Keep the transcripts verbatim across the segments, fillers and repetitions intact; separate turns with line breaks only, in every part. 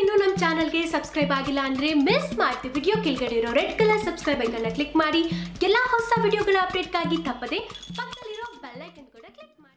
ಇನ್ನೂ ನಮ್ಮ ಚಾನಲ್ಗೆ ಸಬ್ಸ್ಕ್ರೈಬ್ ಆಗಿಲ್ಲ ಅಂದ್ರೆ ಮಿಸ್ ಮಾಡ್ತಿ ವಿಡಿಯೋ ಕೆಳಗಡೆ ಇರೋ ರೆಡ್ ಕಲರ್ ಸಬ್ಸ್ಕ್ರೈಬ್ ಐಕಾನ್ ಅನ್ನು ಕ್ಲಿಕ್ ಮಾಡಿ ಎಲ್ಲ ಹೊಸ ವಿಡಿಯೋಗಳ ಅಪ್ಡೇಟ್ಗಾಗಿ ತಪ್ಪದೆ ಪಕ್ಕದಲ್ಲಿರೋ ಬೆಲ್ ಐಕಾನ್ ಕೂಡ ಕ್ಲಿಕ್ ಮಾಡಿ.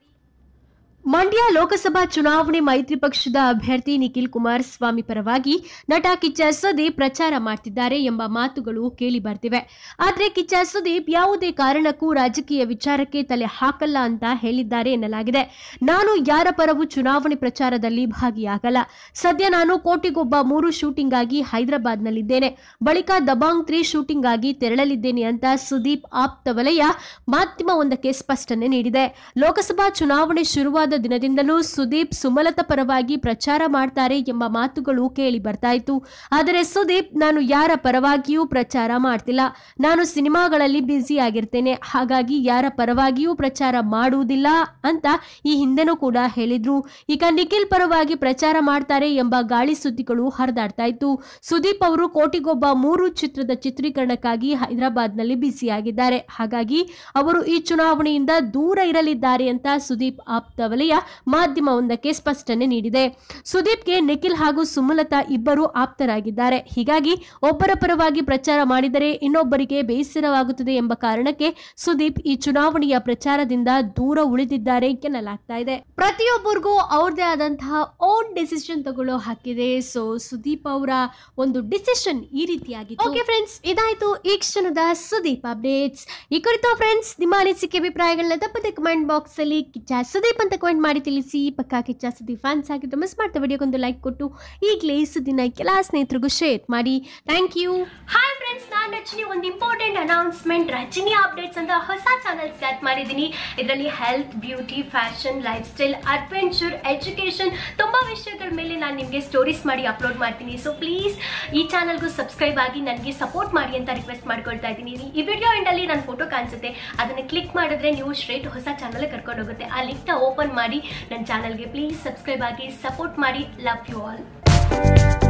ಮಂಡ್ಯ ಲೋಕಸಭಾ ಚುನಾವಣೆ ಮೈತ್ರಿ ಪಕ್ಷದ ಅಭ್ಯರ್ಥಿ ನಿಖಿಲ್ ಕುಮಾರಸ್ವಾಮಿ ಪರವಾಗಿ ನಟ ಕಿಚ್ಚ ಸುದೀಪ್ ಪ್ರಚಾರ ಮಾಡ್ತಿದ್ದಾರೆ ಎಂಬ ಮಾತುಗಳು ಕೇಳಿ ಬರ್ತಿವೆ. ಆದರೆ ಕಿಚ್ಚ ಸುದೀಪ್ ಯಾವುದೇ ಕಾರಣಕ್ಕೂ ರಾಜಕೀಯ ವಿಚಾರಕ್ಕೆ ತಲೆ ಹಾಕಲ್ಲ ಅಂತ ಹೇಳಿದ್ದಾರೆ ಎನ್ನಲಾಗಿದೆ. ನಾನು ಯಾರ ಪರವೂ ಚುನಾವಣೆ ಪ್ರಚಾರದಲ್ಲಿ ಭಾಗಿಯಾಗಲ್ಲ. ಸದ್ಯ ನಾನು ಕೋಟಿಗೊಬ್ಬ ಮೂರು ಶೂಟಿಂಗ್ ಆಗಿ ಹೈದರಾಬಾದ್ನಲ್ಲಿದ್ದೇನೆ. ಬಳಿಕ ದಬಾಂಗ್ ತ್ರೀ ಶೂಟಿಂಗ್ ಆಗಿ ತೆರಳಲಿದ್ದೇನೆ ಅಂತ ಸುದೀಪ್ ಆಪ್ತ ವಲಯ ಮಾಧ್ಯಮವೊಂದಕ್ಕೆ ಸ್ಪಷ್ಟನೆ ನೀಡಿದೆ. ಲೋಕಸಭಾ ಚುನಾವಣೆ ಶುರುವಾದ ದಿನದಿಂದಲೂ ಸುದೀಪ್ ಸುಮಲತಾ ಪರವಾಗಿ ಪ್ರಚಾರ ಮಾಡ್ತಾರೆ ಎಂಬ ಮಾತುಗಳು ಕೇಳಿ ಬರ್ತಾ ಇತ್ತು. ಆದರೆ ಸುದೀಪ್ ನಾನು ಯಾರ ಪರವಾಗಿಯೂ ಪ್ರಚಾರ ಮಾಡ್ತಿಲ್ಲ, ನಾನು ಸಿನಿಮಾಗಳಲ್ಲಿ ಬ್ಯುಸಿ ಆಗಿರ್ತೇನೆ, ಹಾಗಾಗಿ ಯಾರ ಪರವಾಗಿಯೂ ಪ್ರಚಾರ ಮಾಡುವುದಿಲ್ಲ ಅಂತ ಈ ಹಿಂದೆನೂ ಕೂಡ ಹೇಳಿದ್ರು. ಈಗ ನಿಖಿಲ್ ಪರವಾಗಿ ಪ್ರಚಾರ ಮಾಡ್ತಾರೆ ಎಂಬ ಗಾಳಿ ಸುದ್ದಿಗಳು ಹರಿದಾಡ್ತಾ ಇತ್ತು. ಸುದೀಪ್ ಅವರು ಕೋಟಿಗೊಬ್ಬ ಮೂರು ಚಿತ್ರದ ಚಿತ್ರೀಕರಣಕ್ಕಾಗಿ ಹೈದರಾಬಾದ್ನಲ್ಲಿ ಬ್ಯುಸಿ ಆಗಿದ್ದಾರೆ, ಹಾಗಾಗಿ ಅವರು ಈ ಚುನಾವಣೆಯಿಂದ ದೂರ ಇರಲಿದ್ದಾರೆ ಅಂತ ಸುದೀಪ್ ಆಪ್ತ ವಲಯ ಮಾಧ್ಯಮವೊಂದಕ್ಕೆ ಸ್ಪಷ್ಟನೆ ನೀಡಿದೆ. ಸುದೀಪ್ಗೆ ನಿಖಿಲ್ ಹಾಗೂ ಸುಮಲತಾ ಇಬ್ಬರು ಆಪ್ತರಾಗಿದ್ದಾರೆ. ಹೀಗಾಗಿ ಒಬ್ಬರ ಪರವಾಗಿ ಪ್ರಚಾರ ಮಾಡಿದರೆ ಇನ್ನೊಬ್ಬರಿಗೆ ಬೇಸರವಾಗುತ್ತದೆ ಎಂಬ ಕಾರಣಕ್ಕೆ ಸುದೀಪ್ ಈ ಚುನಾವಣೆಯ ಪ್ರಚಾರದಿಂದ ದೂರ ಉಳಿದಿದ್ದಾರೆ ಎನ್ನಲಾಗ್ತಾ ಇದೆ. ಪ್ರತಿಯೊಬ್ಬರಿಗೂ ಅವ್ರದೇ ಆದಂತಹ ಓನ್ ಡಿಸಿಷನ್ ತಗೊಳ್ಳೋ ಹಾಕಿದೆ. ಸೊ ಸುದೀಪ್ ಅವರ ಒಂದು ಡಿಸಿಷನ್ ಈ ರೀತಿಯಾಗಿತ್ತು. ಓಕೆ ಫ್ರೆಂಡ್ಸ್, ಇದಾಯ್ತು ಈ ಕ್ಷಣದ ಸುದೀಪ್ ಅಪ್ಡೇಟ್ಸ್. ಈ ಕುರಿತು ಫ್ರೆಂಡ್ಸ್ ನಿಮ್ಮ ಅನಿಸಿಕೆ ಅಭಿಪ್ರಾಯಗಳನ್ನ ತಪ್ಪದೆ ಕಮೆಂಟ್ ಬಾಕ್ಸ್ ಅಲ್ಲಿ ಕಿಚ್ಚ ಸುದೀಪ್ ಅಂತ ಕಮೆಂಟ್ ಮಾಡಿ ತಿಳಿಸಿ. ಪಕ್ಕಾ ಕಿಚ್ಚ ಸುದೀಪ್ ಫ್ಯಾನ್ಸ್ ಆಗಿದ್ದು ಮಿಸ್ ಮಾಡ್ತಾ ವಿಡಿಯೋಗೊಂದು ಲೈಕ್ ಕೊಟ್ಟು ಈಗಲೇ ಈ ಸುದ್ದಿನ ಕೆಲ ಸ್ನೇಹಿತರಿಗೂ ಶೇರ್ ಮಾಡಿ. Thank you. ಹಾಯ್ ಫ್ರೆಂಡ್ಸ್, ನಾನು ರಚನಿ. ಒಂದು ಇಂಪಾರ್ಟೆಂಟ್ ಅನೌನ್ಸ್ಮೆಂಟ್, ರಚನಿ ಅಪ್ಡೇಟ್ಸ್ ಅಂತ ಹೊಸ ಚಾನಲ್ ಸ್ಟಾರ್ಟ್ ಮಾಡಿದ್ದೀನಿ. ಇದರಲ್ಲಿ health, beauty, fashion, lifestyle, adventure, education ತುಂಬಾ ವಿಷಯಗಳ ಮೇಲೆ ನಾನು ನಿಮಗೆ ಸ್ಟೋರೀಸ್ ಮಾಡಿ ಅಪ್ಲೋಡ್ ಮಾಡ್ತೀನಿ. ಸೊ ಪ್ಲೀಸ್ ಈ ಚಾನಲ್ಗೂ ಸಬ್ಸ್ಕ್ರೈಬ್ ಆಗಿ ನನಗೆ ಸಪೋರ್ಟ್ ಮಾಡಿ ಅಂತ ರಿಕ್ವೆಸ್ಟ್ ಮಾಡ್ಕೊಳ್ತಾ ಇದ್ದೀನಿ. ಈ ವಿಡಿಯೋ ಎಂಡಲ್ಲಿ ನನ್ನ ಫೋಟೋ ಕಾಣಿಸುತ್ತೆ, ಅದನ್ನು ಕ್ಲಿಕ್ ಮಾಡಿದ್ರೆ ನೀವು ಸ್ಟ್ರೇಟ್ ಹೊಸ ಚಾನಲ್ ಕರ್ಕೊಂಡು ಹೋಗುತ್ತೆ. ಆ ಲಿಂಕ್ನ ಓಪನ್ ಮಾಡಿ ನನ್ನ ಚಾನಲ್ಗೆ ಪ್ಲೀಸ್ ಸಬ್ಸ್ಕ್ರೈಬ್ ಆಗಿ ಸಪೋರ್ಟ್ ಮಾಡಿ. Love you all.